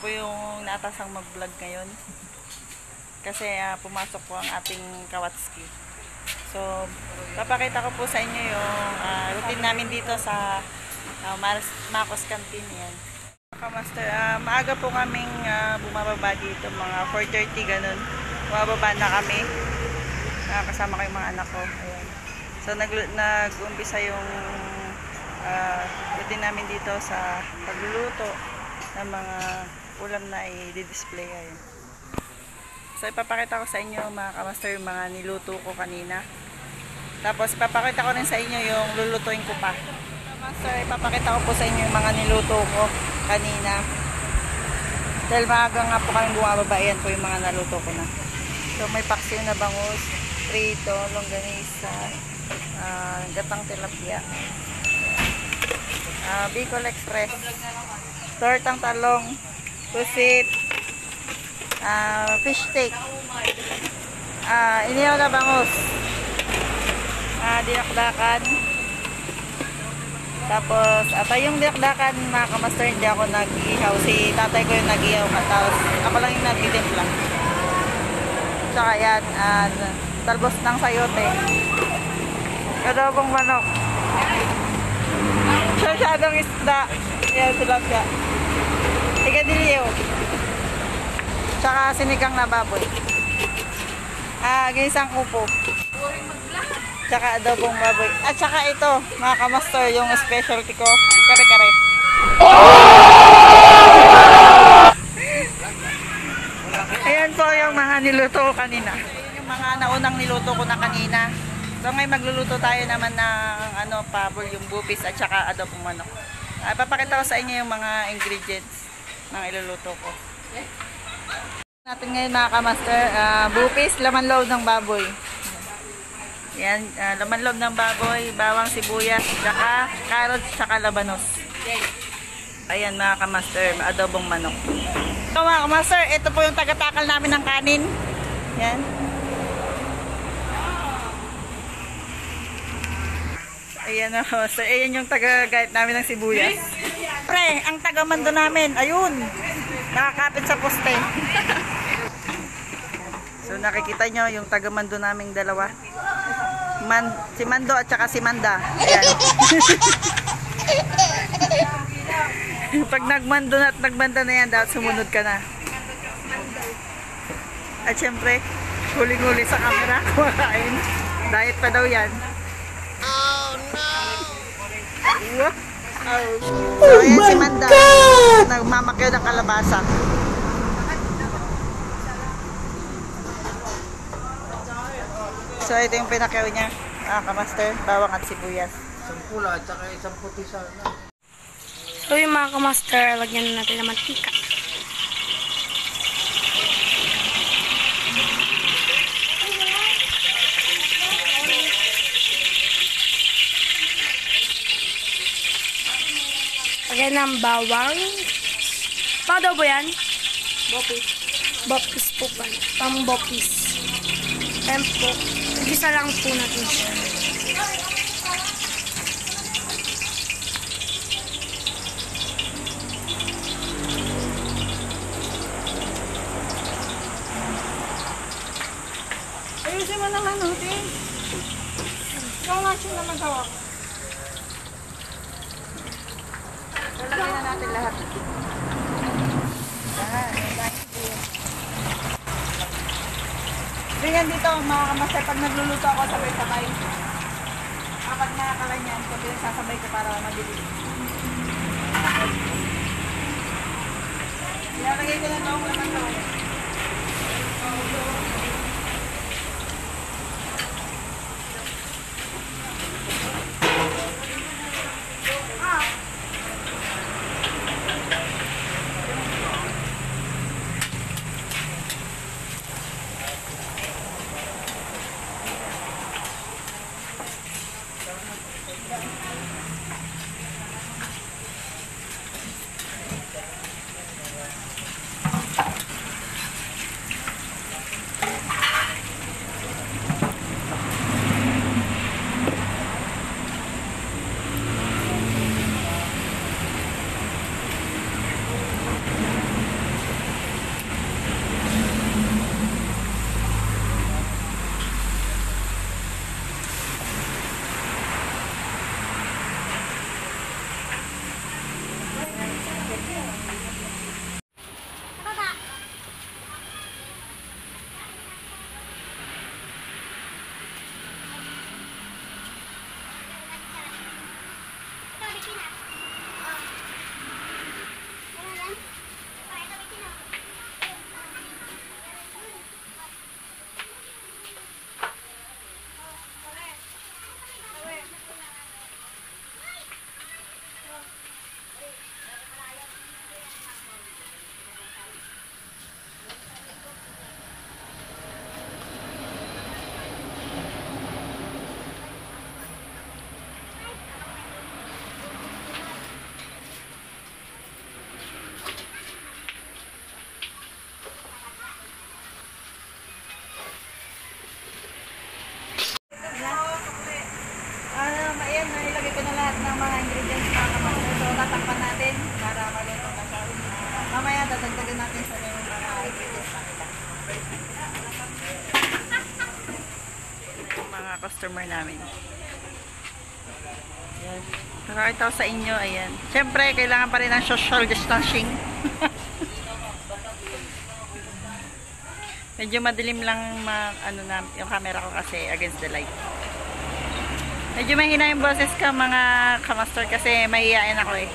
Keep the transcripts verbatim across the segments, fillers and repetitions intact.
po yung naatasang mag-vlog ngayon. Kasi uh, pumasok po ang ating Kawatski. So, papakita ko po sa inyo yung uh, routine namin dito sa uh, Marcos Canteen. Yan. Master, uh, maaga po kaming uh, bumababa dito, mga four thirty ganun. Bumababa na kami. Uh, kasama ko yung mga anak ko. Ayan. So, nag-umpisa yung uh, routine namin dito sa pagluluto ng mga ulam na i-display. Ayan. So, ipapakita ko sa inyo mga kamaster yung mga niluto ko kanina. Tapos, ipapakita ko rin sa inyo yung lulutuin ko pa. Master, ipapakita ko po sa inyo yung mga niluto ko kanina. Dahil maaga nga po kami bumababa, yan po yung mga naluto ko na. So, may paksiw na bangus, prito, longganisa, uh, gatang tilapia, uh, Bicol Express, tortang talong, pusit, uh, fish steak, uh, inihaw na bangus, uh, dinakdakan. Tapos, at yung dinakdakan mga kamaster, hindi ako nag-ihaw. Si tatay ko yung nag-ihaw. Tapos, ako lang yung nag-itimpla. Tsaka yan, uh, talbos ng sayote. Adobong manok. Sasyadong isda. Yan, tilapia. Tigadilyo. Tsaka sinigang na baboy. Ah, ginisang upo. Tsaka adobong baboy. At tsaka ito, mga kamaster, yung specialty ko, kare-kare. Ayan po yung mga niluto ko kanina. Yung mga naunang niluto ko na kanina. So ngayon magluluto tayo naman ng ano, pabol, yung bupis at tsaka adobong manok. Uh, papakita ko sa inyo yung mga ingredients ng iluluto ko. Natin ngayon mga kamaster, uh, bupis, laman loob ng baboy. Yan, uh, laman loob ng baboy, bawang, sibuyas, tsaka carrots, tsaka labanos. Ayan mga kamaster, adobong manok. So mga kamaster, ito po yung tagatakal namin ng kanin. Yan. Ayan o, so ayan yung tagagayat namin ng sibuyas. Pre, ang tagamando namin, ayun, nakakapit sa poste. So nakikita nyo yung tagamando naming dalawa. Man, si Mando at saka si Manda. Ayan. Pag nagmando na at nagmanda na yan, dapat sumunod ka na. At syempre, huling-huli sa camera, kumakain. Diet pa daw yan. Oh no! Oh. So ayan si Manda, nagmamakyaw ng kalabasa. So ito yung pinakyaw niya, ah, kamaster, bawang at sibuyas. Isang pula at saka isang puti sana. So yung mga kamaster, lagyan na natin ng mantika. Lagyan ng bawang. Pang daw po yan? Bopis. Bopis po pala. Pang bopis. Ayan po. Igisa lang po natin siya. Ayusin mo naman natin. Ikaw nga siya naman hawak. Lalagay na natin lahat. Ganyan dito mga kamaster, pag nagluluto ako sabay-sabay. Kapag nakakala niyan, so sasabay ko para madili. Ilalagay ko na ito ang laman ito. mga customer namin. Ayan. Pakakita ko sa inyo, ayan. Siyempre, kailangan pa rin ng social distancing. Medyo madilim lang ma, ano na, yung camera ko kasi against the light. Medyo mahina yung boses ka mga kamaster kasi mahihain ako eh.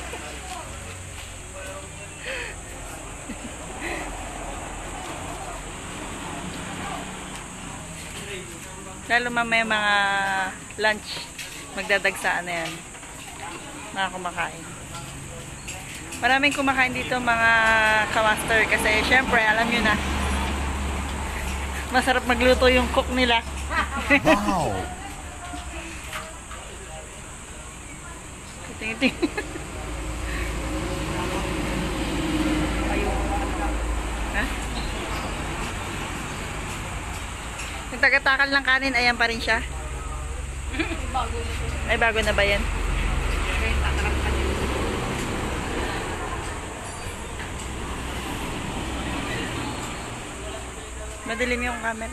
Lalo mamaya mga lunch, magdadagsaan na yan. Mga kumakain. Maraming kumakain dito mga kamaster kasi syempre alam nyo na, masarap magluto yung cook nila. Wow! Ting-ting. Ayun. Ha? Yung taga-takal ng kanin, ayan pa rin siya. Ay, bago na ba yan? Madilim yung camera.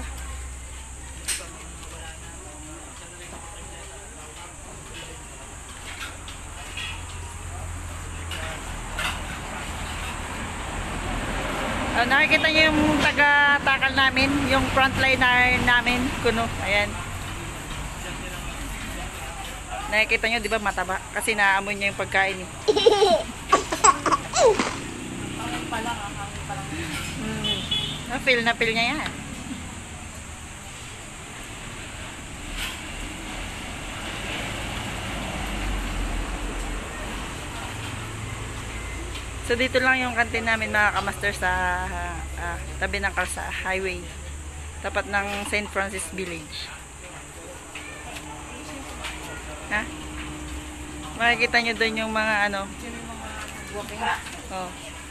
Uh, nakikita niyo yung taga-takal namin, yung frontliner namin, kuno. Ayan. Nakikita niyo, di ba, mataba? Kasi naamoy niya yung pagkain eh. hmm. Na-feel na feel niya yan. So dito lang yung kantin namin mga kamaster sa uh, uh, tabi ng Kalsa Highway. Tapat ng Saint Francis Village. Ha? Makikita nyo doon yung mga ano. Oh.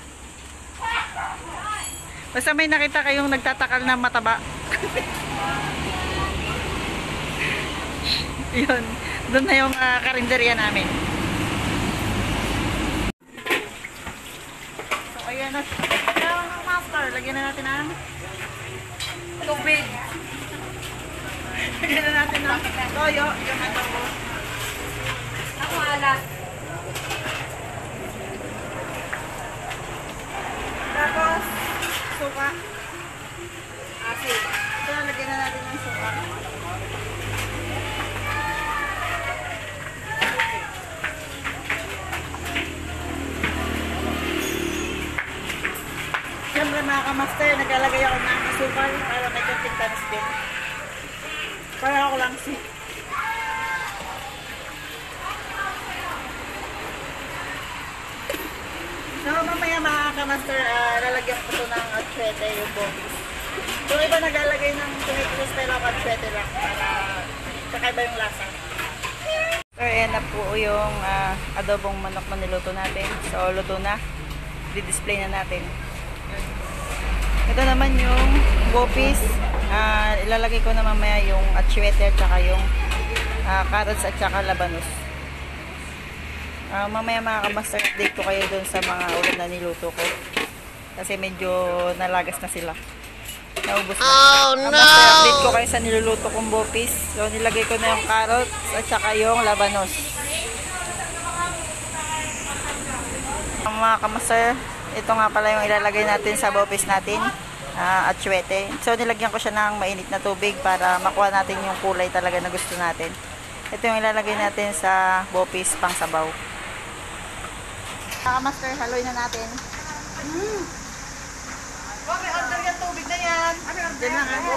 Basta may nakita kayong nagtatakal na mataba. Yun. Doon na yung uh, karinderya namin. Ayan na. Ayan na, master. Lagyan na natin ang tubig. Lagyan na natin ang toyo. Yung adobo. Ako alat. Tapos, suka. Asin. Ito, lagyan na natin ang suka. Siyempre mga kamaster, naglalagay ako ng asukal para may konting tamis din. Para ako lang si. So mamaya mga kamaster, uh, lalagyan ko ito ng atsuete yung bobis. Yung iba naglalagay ng tomatoes pero ako atsuete lang para kakaiba yung lasa. So ayan na po yung uh, adobong manok na niluto natin. So luto na. Di-display na natin. Ito naman yung bopis. Uh, ilalagay ko na mamaya yung atsuete at saka yung uh, carrots at saka labanos. Uh, mamaya mga kamaster, update ko kayo dun sa mga ulam na niluto ko. Kasi medyo nalagas na sila. Naubos na. Oh no! Kamaster, update ko kayo sa niluluto kong bopis. So nilagay ko na yung carrots at saka yung labanos. Ang mga kamaster, ito nga pala yung ilalagay natin sa bopis natin, uh, atsuete. So nilagyan ko siya ng mainit na tubig para makuha natin yung kulay talaga na gusto natin. Ito yung ilalagay natin sa bopis pang sabaw. Mga master, haloy na natin. Mm. Okay, order yung tubig na yan. Diyan lang ako.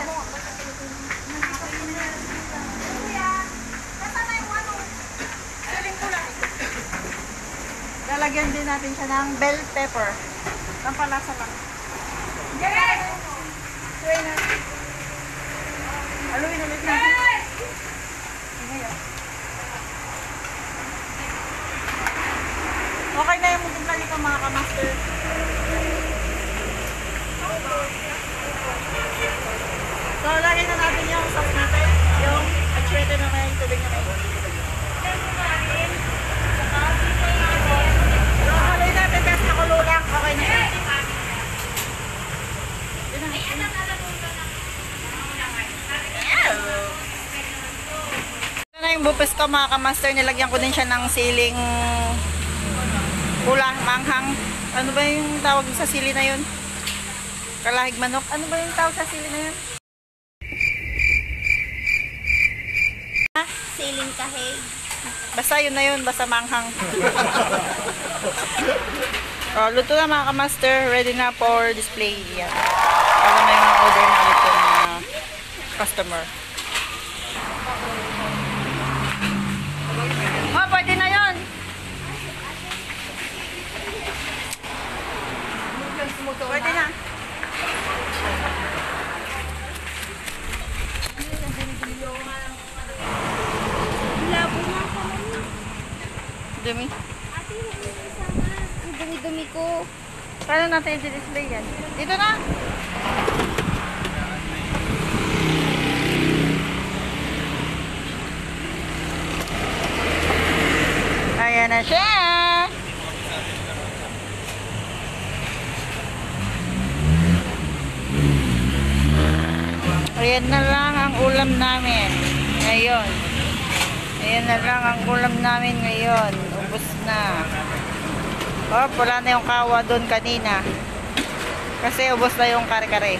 Lalagyan din natin siya ng bell pepper. Pampalasa lang. Yes! Suway natin. Haluin ulit natin. Okay na yung mutimpla nito mga kamaster. So, lagyan na natin yung sauce natin. Yung atsuete na may tubig na may. So, haluin natin kasi nakulo lang. Okay na yun. bupes ko mga kamaster, nilagyan ko din siya ng siling pula, manghang. Ano ba yung tawag sa sili na yun? Kalahig manok. Ano ba yung tawag sa sili na yun? Siling kahig. Basta yun na yun, basta manghang. Oh, luto na mga kamaster, ready na for display. Yan. Para may mga order na ulit yung uh, customer. Oh, pwede na yun. Pwede na. Labo na ako. Dumi. Ate, huwag mo isama. Ang dumi-dumi ko. Paano natin i-display yan? Dito na. Ayan na siya. Ayan na lang ang ulam namin ngayon. Ayan na lang ang ulam namin ngayon. Ubus na. Oh, wala na yung kawa doon kanina. Kasi ubos na yung kare-kare.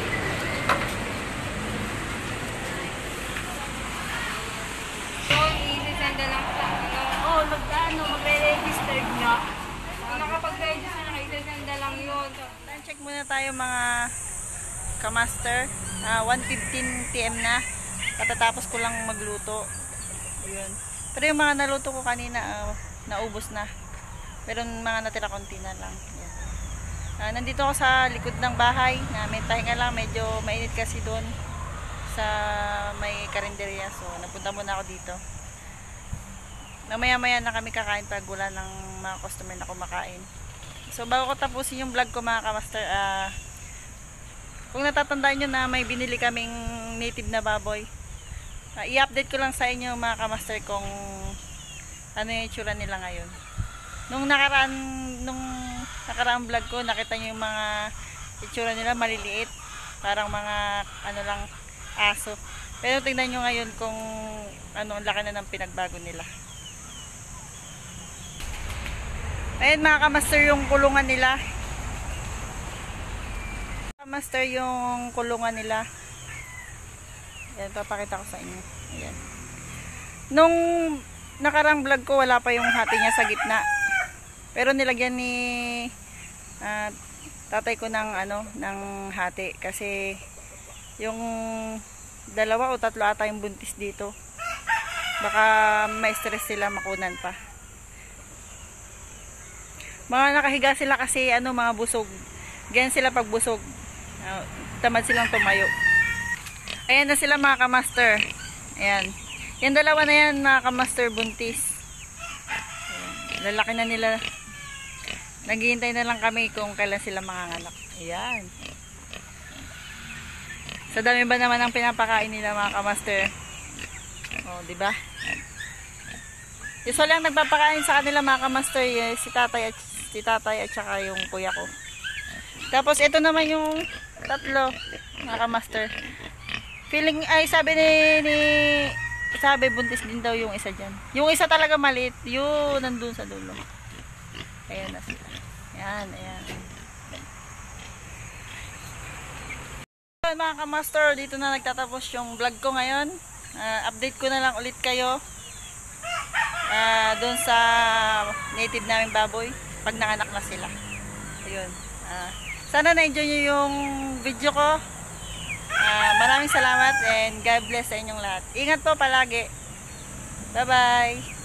Oo, oh, mag-ano, magre-register niya. Kung nakapag-register na, isasenda lang yun. Time check muna tayo mga kamaster. Uh, one fifteen p m na. Katatapos ko lang magluto. Ayun. Pero yung mga naluto ko kanina, uh, naubos na. Pero mga natira konti na lang. Yan. Uh, nandito ako sa likod ng bahay. Na may pahinga lang. Medyo mainit kasi doon sa may karinderya. So, napunta muna ako dito. Namaya-maya na kami kakain pag wala ng mga customer na kumakain. So, bago ko tapusin yung vlog ko mga kamaster, ah, uh, kung natatandaan nyo na may binili kaming native na baboy, uh, i-update ko lang sa inyo mga kamaster kung ano yung itsura nila ngayon. Nung nakaraan, nung nakaraang vlog ko, nakita nyo yung mga itsura nila maliliit. Parang mga ano lang, aso. Pero tingnan nyo ngayon kung ano, ang laki na ng pinagbago nila. Ayan mga kamaster yung kulungan nila. Kamaster yung kulungan nila. Ayan, papakita ko sa inyo. Ayan. Nung nakarang vlog ko, wala pa yung hati niya sa gitna. Pero nilagyan ni uh, tatay ko ng ano, ng hati. Kasi yung dalawa o tatlo ata yung buntis dito. Baka may stress sila, makunan pa. Mga nakahiga sila kasi ano, mga busog. Ganyan sila pag busog. Uh, tamad silang tumayo. Ayan na sila mga kamaster. Ayan. Yung dalawa na yan mga kamaster buntis. Ayan. Lalaki na nila. Naghihintay na lang kami kung kailan sila manganganak. Ayan. Sa dami ba naman ang pinapakain nila mga kamaster? O, diba? Isa lang nagpapakain sa kanila mga kamaster, eh, si tatay at si tatay at saka yung kuya ko. Tapos ito naman yung tatlo mga kamaster. Feeling ay sabi ni, ni sabi buntis din daw yung isa dyan. Yung isa talaga maliit, yun nandun sa dulo. Ayan na sila. Ayan, ayan. So, mga kamaster, dito na nagtatapos yung vlog ko ngayon. Uh, update ko na lang ulit kayo uh, doon sa native naming baboy pag nanganak na sila. Ayun. Uh, sana na-enjoy nyo yung video ko. Uh, maraming salamat and God bless sa inyong lahat. Ingat po palagi. Bye bye.